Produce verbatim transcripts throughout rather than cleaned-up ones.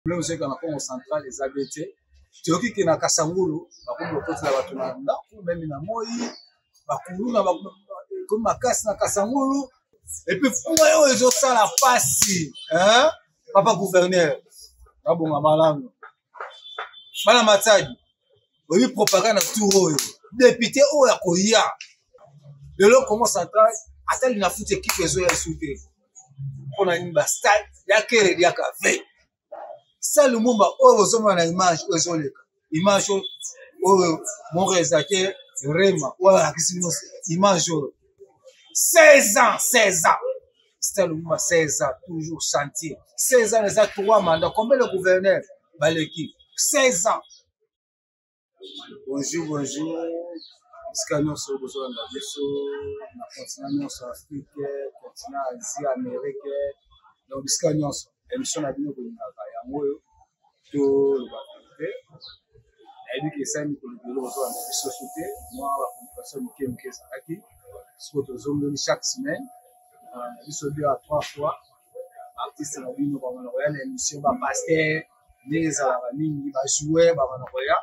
Problème c'est qu'on a comme central les A B T. Tu vois qui na Kasangulu, ba comme le côté la batu na ndako même na moi, ba kulu na ba comme makasi na Kasangulu. Et puis pour moi ils ont ça la passe, hein? Papa gouverneur. Na bonga malamu. Bana Matadi. Oui propagande tout haut. Député o ya koya. De l'eau comment central attend na foot équipe ezo ya souter. On a une bastade, ya kere ya ka ve. Ça le moment où vous avez une image image où mon réalisateur Rema ou image seize ans seize ans c'était le moment seize ans toujours chantier seize ans les a trois mandats combien le gouverneur Baleki seize ans. Bonjour bonjour scanner sur besoin de biso na continent sur Afrique continent Asie Amérique donc scanner émission na bino kolingaka yango to lobate ebi ke sami ko libelo to na société moi la communication mike mike ezalaki so tozongeli chaque semaine na biso deux à trois fois artiste na bino bamana koya na émission ba pasteur ndenge ezalaka mingi ba joueur bamana koya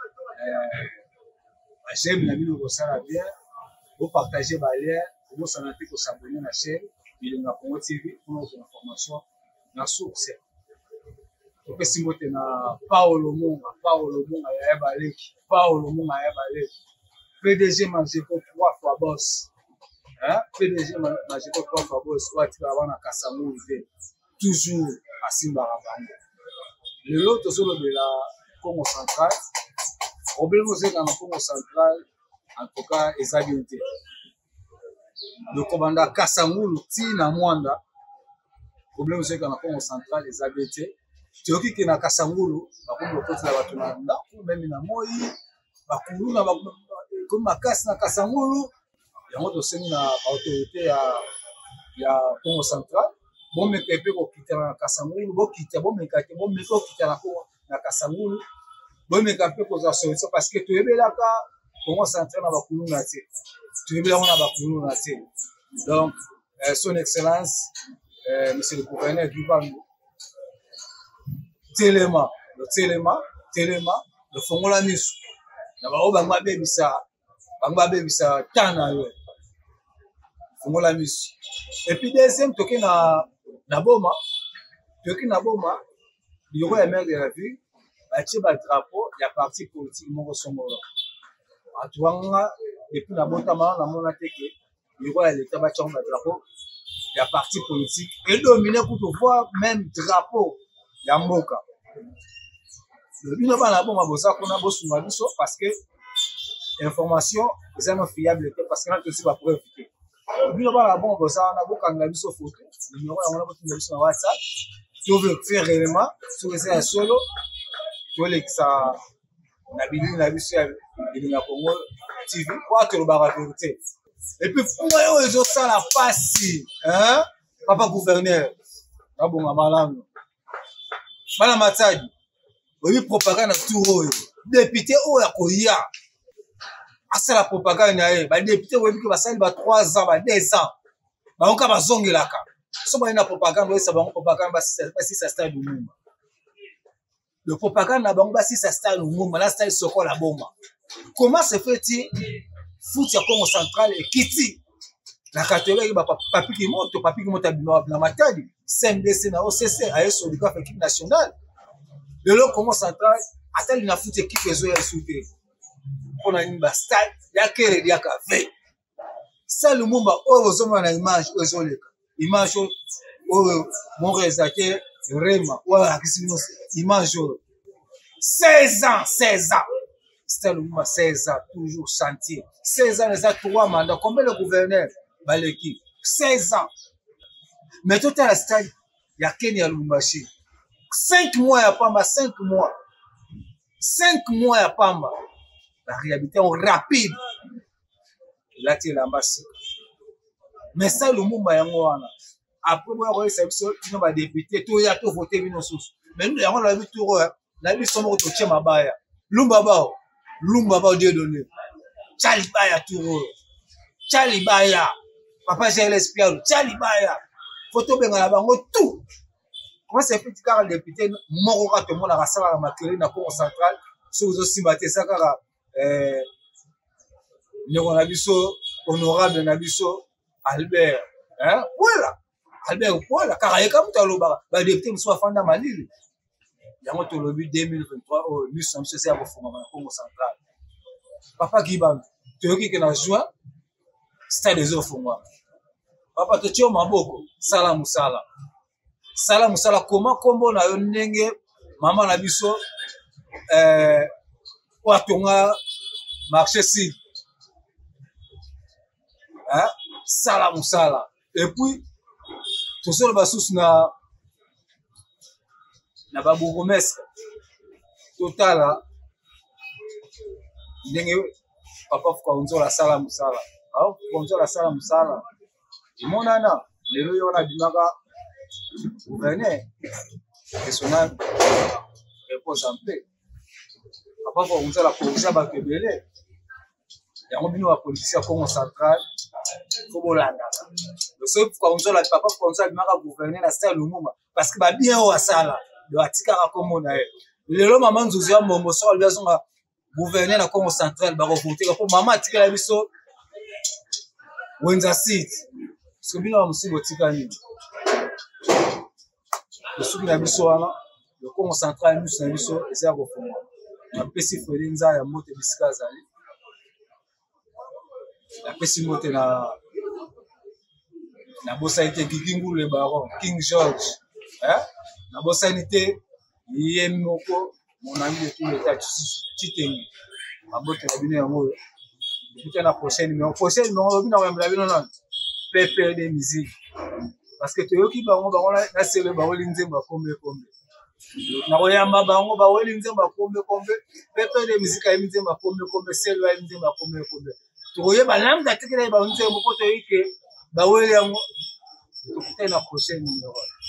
ba j'aime na bino kosala bien vous partager ba lien vous sanate ko s'abonner na chaîne Bilinga Congo T V pour notre information na source. Ope simbote na Paolo Munga, Paolo Munga ya Baleki, Paolo Munga ya Baleki. P D G Majeko trois fois boss. Hein? P D G Majeko trois fois boss. Wati ba na Kasamou ve. Toujours à Simba Rabanga. Le lot solo de la Congo centrale. Problème c'est dans le Congo central en tout cas ezabilité. Le commandant Kasamou Tina Mwanda. Problème c'est qu'on a comme central les A B T. Tu vois qui na Kasangulu, ba comme le côté la batu na ndako même na moi, ba kulu na ba comme makasi na Kasangulu. Yango to semi na autorité ya ya Congo central. Bon me pepe ko kita na Kasangulu, bo kita bon me kate bon me ko kita na Congo na Kasangulu. Bon me kape ko za solution parce que tu ebelaka Congo central na ba kulu na te. Tu ebelaka na ba kulu na te. Donc euh, son excellence Euh, monsieur le gouverneur du Bango, Téléma, le Téléma, Téléma, le Fongola Misu. D'abord, Bangba Bebisa, Bangba Bebisa, Tana, Fongola Misu. Et puis, deuxième, toqué na Naboma, toqué Naboma, il y aura un maire de la ville, il y a un drapeau, il y a un parti politique, il y a un Atouanga, depuis Nabota, il y aura l'état de drapeau. Il y a parti politique et dominé pour te voir même drapeau Yamboka. Le but de la bombe à Bosa qu'on a bossé parce que l'information est non fiable parce qu'on a aussi pas preuve. Le but de la bombe à Bosa on a beaucoup de photos. Le numéro on a beaucoup de sur WhatsApp. Tu veux faire réellement sur un solo. Tu veux que ça la vidéo la vie sur Bilinga Congo T V pour te le barre vérité. Et puis pour moi ils ont ça la passe, hein? Papa gouverneur, na bonga malamu. Bana Matadi. Oui propagande tout haut. Député o ya koya. Asa la propagande na ye, ba député oui que ba sali ba trois ans, ba deux ans. Ba onka ba zongelaka. So ba ina propagande oui ça ba propagande ba si ça stade Lumumba. Le propagande na bango ba si ça stade Lumumba, la stade soko la bomba. Comment se fait-il foot ya Congo central et Kiti la catégorie ba papi qui monte papi qui monte na Matadi C M D C na O C C A S au cap équipe nationale de l'eau Congo central attend na foot équipe ezo ya souter on a une bastade ya kere ya ka ve ça le moment où vous avez une image ezo leka image où mon réalisateur Rema ou image seize ans seize ans. C'était le moment seize ans, toujours chantier. seize ans, les a trois mandats. Combien le gouverneur Baleki? seize ans. Mais tout à la stade, il y a Kenya Lumbashi. cinq mois à Pamba, cinq mois. cinq mois à Pamba. La réhabilitation rapide. Là, tu es l'ambassade. Mais ça, le moment, il y a après, moi, je vais avoir des députés, tout y a tout voté, mais nous, on a vu tout, la vie, sommes autour ma baille. Lumbabao. Lumbabao Dieu donné. Chalibaya Touro. Chalibaya. Papa j'ai l'espion. Chalibaya. Photo benga la bango tout. comment ça fait car le député moko to mona rasala na makele na Congo central so zo simbate ça kaka euh Nero na biso honorable na biso Albert hein voilà Albert voilà car ayeka mutu aloba ba député muso afanda malili yango to lobi deux mille vingt-trois au nous sommes censés avoir fondé na Congo central papa Kibanda toyoki ke na juin stade ezo fungwa papa to tio maboko sala musala sala musala comment kombo na yo ndenge mama na biso euh watonga marché sud hein sala musala et puis tout ça ba sous na na ba bourgmestre total ndenge papa fuka unzola sala musala au unzola sala musala imonana lelo yo na bimaka gouverneur national repose en paix papa fuka unzola projet ba kebele yango bino ba politicien Congo central ko bolanda le seul fuka unzola papa fuka unzola bimaka gouverneur na style Lumumba parce que ba bien o asala do atika ka komona ye lelo mama nzuzu ya mombo so alwa zonga gouverneur na Congo central ba revoter ko mama atika la biso Wenza City parce que bino ba musibo tika nini le souki na biso wana le Congo central nous na biso eza ko fonga na pesi Felinza ya mote bisika zali la pesi mote na na bosaité Kikingu le baron King George hein na bosanité yé moko mon ami de tout l'état Chitengi mabote na bino yango depuis la prochaine mais prochaine mais on bino na bino non P P de musique parce que toyoki bango bango na sele ba weli nzemba kombe kombe na koyamba bango ba weli nzemba kombe kombe P P de musique ayi nzemba kombe kombe sele ayi nzemba kombe kombe toyeba lambda tikela ba nzemba ko toyike ba weli yango tokutana prochaine numéro